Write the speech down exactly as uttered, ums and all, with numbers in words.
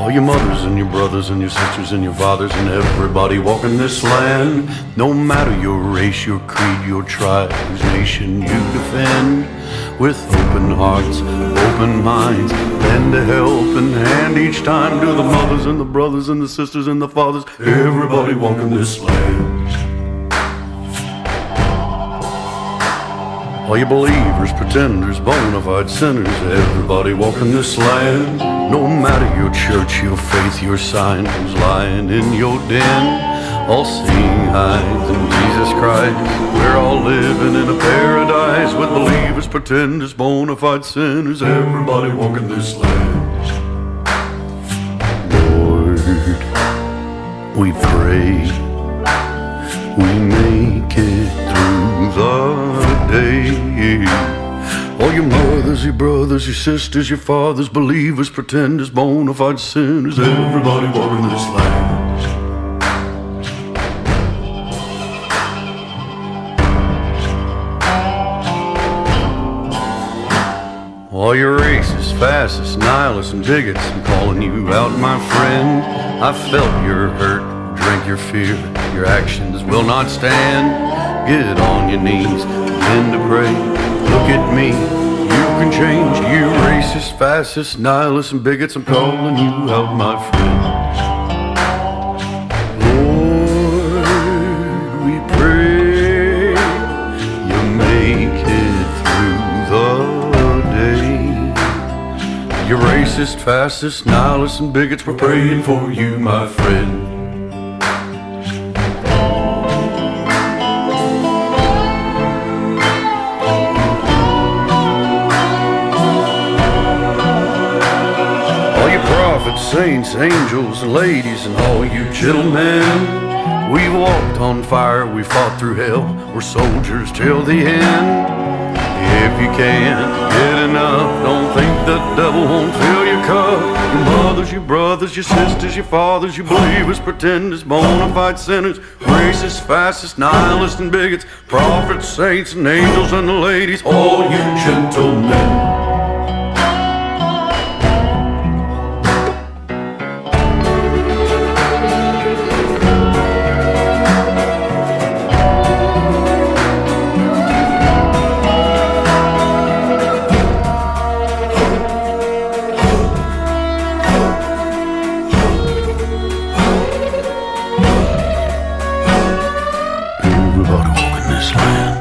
All your mothers and your brothers and your sisters and your fathers and everybody walking this land. No matter your race, your creed, your tribe, whose nation you defend. With open hearts, open minds, lend a helping hand each time to the mothers and the brothers and the sisters and the fathers. Everybody walking this land. All you believers, pretenders, bonafide sinners, everybody walking this land. No matter your church, your faith, your sign, who's lying in your den. All seeing eyes in Jesus Christ. We're all living in a paradise with believers, pretenders, bonafide sinners, everybody walking this land. Lord, we pray we make it through the day. All your mothers, your brothers, your sisters, your fathers, believers, pretenders, bonafide sinners, everybody walking this land. All your racists, fascists, nihilists, and bigots, I'm calling you out, my friend. I felt your hurt, drink your fear, your actions will not stand. Get on your knees, begin to pray. Look at me, you can change. You racist, fascists, nihilists, and bigots, I'm calling you out, my friend. Lord, we pray you make it through the day. You racist, fascists, nihilists, and bigots, we're praying for you, my friend. Saints, angels, and ladies, and all you gentlemen, we've walked on fire, we fought through hell, we're soldiers till the end. If you can't get enough, don't think the devil won't fill your cup. Your mothers, your brothers, your sisters, your fathers, your believers, pretenders, bonafide sinners, racists, fascists, nihilists, and bigots, prophets, saints, and angels, and the ladies, all you gentlemen. Everybody walking this land.